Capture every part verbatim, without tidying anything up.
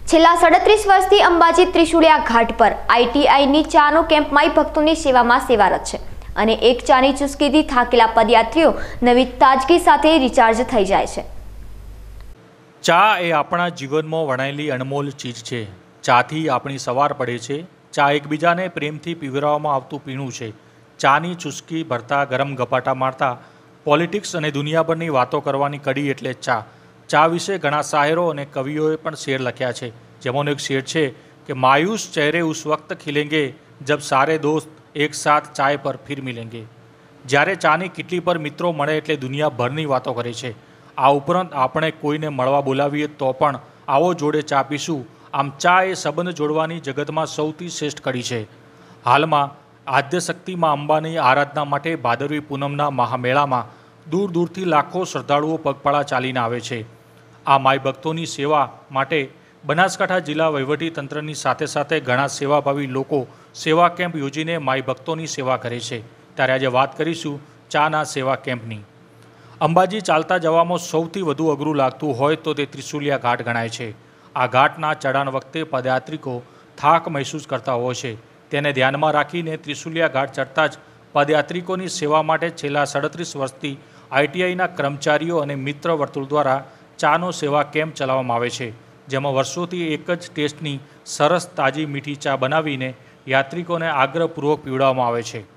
છેલ્લા સાડત્રીસ વર્ષથી અંબાજી ત્રિશુળિયા ઘાટ પર આઈટીઆઈની ચાનો કેમ્પ માઈ ભક્તોની સેવામાં સેવારત છે અને એક ચાની ચુસ્કીથી થાકેલા પદયાત્રીઓ નવી તાજગી સાથે રિચાર્જ થઈ જાય છે। ચા એ આપણા જીવનમાં વણાયેલી અનમોલ ચીજ છે। ચાથી આપણી સવાર પડે છે। ચા એકબીજાને પ્રેમથી પીવરાવવામાં આવતું પીણું છે। ચાની ચુસ્કી ભરતા ગરમ ગપાટા મારતા પોલિટિક્સ અને દુનિયાભરની વાતો કરવાની કડી એટલે ચા। ચા વિશે ઘણા શાયરો અને કવિઓએ પણ શેર લખ્યા છે। જેમાંનો એક શેર છે કે માयूस ચહેરે ઉસ વક્ત ખिलेंगे જબ સારે દોસ્ત એક સાથ ચાય પર ફિર મિલેંગે। જ્યારે ચાની કિટલી પર મિત્રો મળે એટલે દુનિયાભરની વાતો કરે છે। આ ઉપરાંત આપણે કોઈને મળવા બોલાવીએ તો પણ આવો જોડે ચા પીશું। આમ ચા એ સંબંધ જોડવાની જગતમાં સૌથી શ્રેષ્ઠ કડી છે। હાલમાં આદ્યશક્તિમાં અંબાની આરાધના માટે ભાદરવી પૂનમના મહામેળામાં દૂર દૂરથી લાખો શ્રદ્ધાળુઓ પગપાળા ચાલીને આવે છે। આ માઈ ભક્તોની સેવા માટે બનાસકાંઠા જિલ્લા વહીવટી તંત્રની સાથે સાથે ઘણા સેવાભાવી લોકો સેવા કેમ્પ યોજીને માઈ ભક્તોની સેવા કરે છે। ત્યારે આજે વાત કરીશું ચાના સેવા કેમ્પની। અંબાજી ચાલતા જવામાં સૌથી વધુ અઘરું લાગતું હોય તો તે ત્રિશુલિયા ઘાટ ગણાય છે। આ ઘાટના ચઢાણ વખતે પદયાત્રિકો થાક મહેસૂસ કરતા હોય છે। તેને ધ્યાનમાં રાખીને ત્રિશુલિયા ઘાટ ચડતા જ પદયાત્રિકોની સેવા માટે છેલ્લા સાડત્રીસ વર્ષથી આઈટીઆઈના કર્મચારીઓ અને મિત્ર વર્તુળ દ્વારા ચાનો સેવા કેમ્પ ચલાવવામાં આવે છે। જેમાં વર્ષોથી એક જ ટેસ્ટની સરસ તાજી મીઠી ચા બનાવીને યાત્રિકોને આગ્રહપૂર્વક પીવડાવવામાં આવે છે।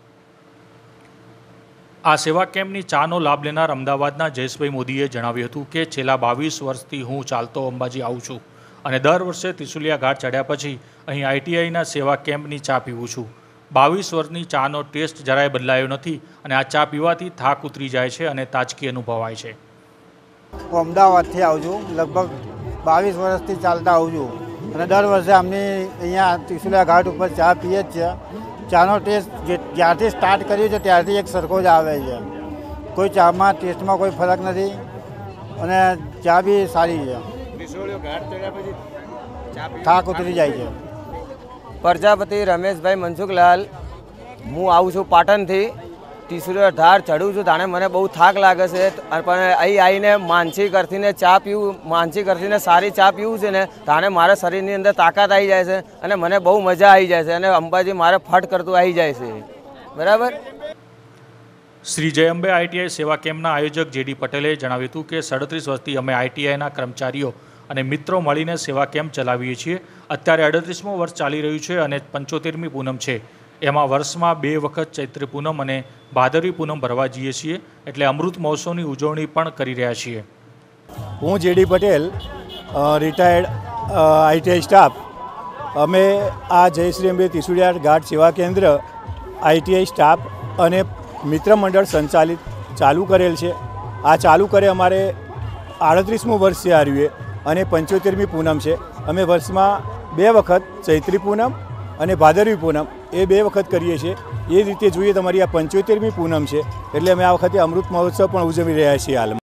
આ સેવા કેમ્પની ચાનો લાભ લેનાર અમદાવાદના જયેશભાઈ મોદીએ જણાવ્યું હતું કે છેલ્લા બાવીસ વર્ષથી હું ચાલતો અંબાજી આવું છું અને દર વર્ષે ત્રિશુલિયા ઘાટ ચડ્યા પછી અહીં આઈટીઆઈના સેવા કેમ્પની ચા પીવું છું। બાવીસ વર્ષની ચાનો ટેસ્ટ જરાય બદલાયો નથી અને આ ચા પીવાથી થાક ઉતરી જાય છે અને તાજગી અનુભવાય છે। હું અમદાવાદથી આવું છું, લગભગ બાવીસ વર્ષથી ચાલતા આવું છું અને દર વર્ષે અમને અહીંયા ત્રિશુલિયા ઘાટ ઉપર ચા પીએ જ છે। ચાનો ટેસ્ટ જ્યારથી સ્ટાર્ટ કર્યું છે ત્યારથી એક સરખો જ આવે છે। કોઈ ચામાં ટેસ્ટમાં કોઈ ફરક નથી અને ચા બી સારી છે। ત્રિશુલિયા ઘાટ ચડ્યા પછી થાક ઉતરી જાય છે। પ્રજાપતિ રમેશભાઈ મનસુખલાલ, હું આવું છું પાટણથી। ત્રિશુલિયા ઘાટ ચડું છું તાણે મને બહુ થાક લાગે છે પણ અહીં આવીને માનસિક અર્થીને ચા પીવું માનસિક અર્થીને સારી ચા પીવું છે ને તાણે મારા શરીરની અંદર તાકાત આવી જાય છે અને મને બહુ મજા આવી જાય છે અને અંબાજી મારે ફટ કરતું આવી જાય છે। બરાબર। શ્રી જય અંબે આઈટીઆઈ સેવા કેમ્પના આયોજક જેડી પટેલે જણાવ્યું હતું કે સાડત્રીસ વર્ષથી અમે આઈટીઆઈના કર્મચારીઓ અને મિત્રો મળીને સેવા કેમ્પ ચલાવીએ છીએ। અત્યારે અડત્રીસમું વર્ષ ચાલી રહ્યું છે અને પંચોતેરમી પૂનમ છે। એમાં વર્ષમાં બે વખત ચૈત્રી પૂનમ અને ભાદરવી પૂનમ ભરવા જઈએ છીએ એટલે અમૃત મહોત્સવની ઉજવણી પણ કરી રહ્યા છીએ। હું J D Patel, retired ITI staff. અમે આ જયશ્રી અંબે ત્રિશુલિયા ઘાટ સેવા કેન્દ્ર આઈટીઆઈ સ્ટાફ અને મિત્ર મંડળ સંચાલિત ચાલુ કરેલ છે। આ ચાલુ કરે અમારે આડત્રીસમું વર્ષ છે આવ્યું અને પંચોતેરમી પૂનમ છે। અમે વર્ષમાં બે વખત ચૈત્રી પૂનમ અને ભાદરવી પૂનમ એ બે વખત કરીએ છીએ। એ રીતે જોઈએ તમારી આ પંચોતેરમી પૂનમ છે એટલે અમે આ વખતે અમૃત મહોત્સવ પણ ઉજવી રહ્યા છીએ હાલમાં।